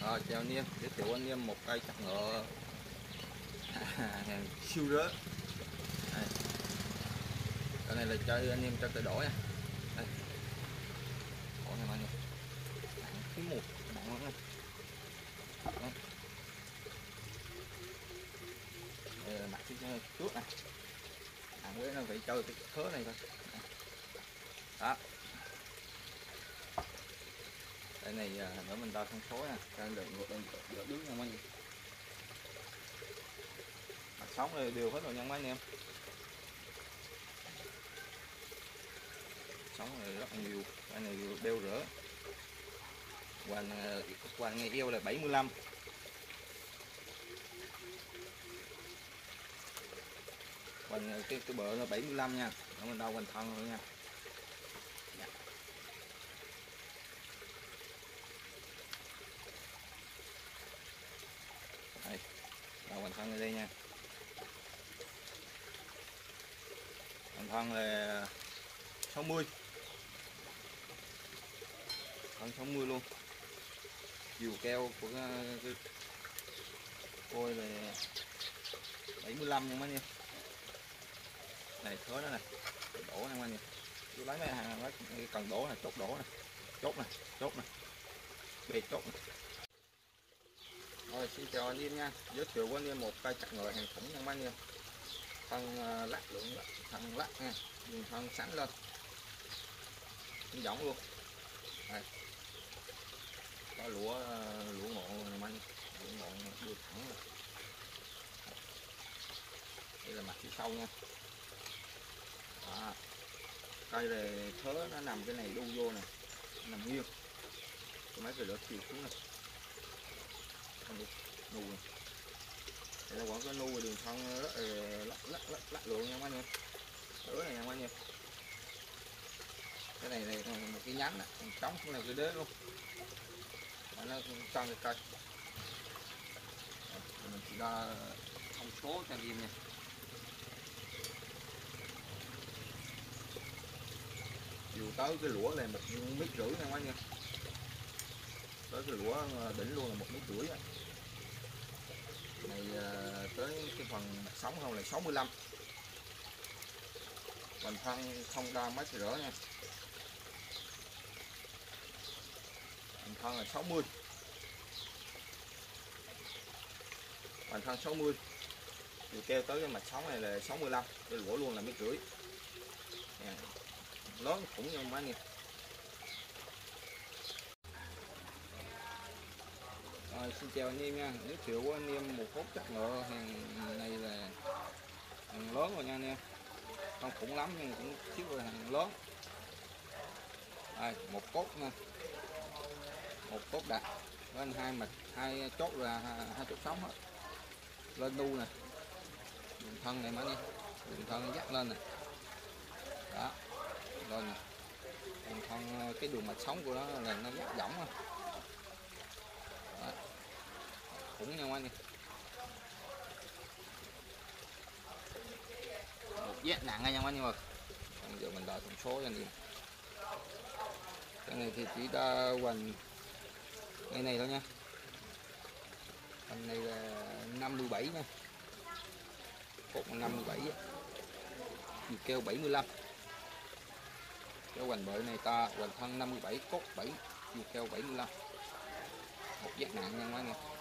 Rồi chào anh em, giới thiệu anh em một cây chặt ngựa hàng siêu rớt. Đây. Cái này là chơi anh em cho cây đổ nha. Đây. Đổ này anh em. Thứ một nặng lắm. Đây. Đây là mặt phía trước này. Thằng với nó phải chơi cái khớ này thôi. Đó. Cái này nữa mình đo thông số nha, cho được ngược lên đỡ đứng nha mấy anh. Mặt sóng này đều hết rồi nha mấy anh em. Sóng này rất là nhiều, cái này đeo rỡ. Hoành ngày eo là 75. Hoành cái bờ nó 75 nha. Nó mình đo hoành thân rồi nha. Dạ. Đây, đo hoành thân ở đây nha. Hoành thân là 60. Thân 60 luôn. Chiều keo của cái phôi là 75 nha mấy anh em. Này thớ đó này, đổ nha mấy anh em. Chú lấy mấy hàng mấy cần đổ này, đổ này, chốt này, bê chốt này. Rồi xin chào anh em nha, giới thiệu với anh em một cây chặt ngựa hàng khủng nha mấy anh em. Thân lắc lượng, thân lắc nha, dùng thân sắn lên, giống luôn. Đây. Có lũa ngộ này mấy anh, lũa ngộ đưa thẳng rồi. Đây là mặt phía sau nha. Đó. Cây này thớ nó nằm cái này đu vô nè, nằm nghiêng. Mấy cái lửa chiều xuống này. Nu này. Đây là quảng cái nu đường thân rất lắc lượng nha mấy anh em. Đứa này nha mấy anh em. Cái này một cái nhánh nè, trống cũng là cái đế luôn. Nó trong cái cây. Mình chỉ đo thông số cho anh em nha. Dù tới cái lũa này 1,5 mét nha mấy anh em. Tới cái lũa đỉnh luôn là 1,5 mét. Này tới cái phần sóng không là 65. Hoành thân không đo mấy cái rỡ nha. Hoành thân là 60. Hoành thân 60. Chiều keo tới cái mặt sóng này là 65. Cái lũa luôn là 1,5 mét. Lớn cũng như mấy anh em. Rồi, xin chào anh em nha, giới thiệu với anh em một cốt chặt ngựa hàng này là hàng lớn rồi nha anh em, không khủng lắm nhưng cũng xíu là hàng lớn. Đây, một cốt nha, một cốt đặt lên hai chốt là hai chốt sống hết, lên đu nè, đường thân này mấy anh em, đường thân dắt lên nè, đó, lên nè, đường thân cái đường mạch sống của nó là nó dắt võng thôi. Cũng nha anh em. Một giác nặng nha anh em ơi. Bây giờ mình đo thông số cho anh em. Cái này thì chỉ đo hoành ngay này thôi nha. Hoành này là 57 nha. Cột 57 á. Chiều keo 75. Cái hoành bự này ta hoành thân 57, cốt 7, chiều keo 75. Một giác nặng nha anh em.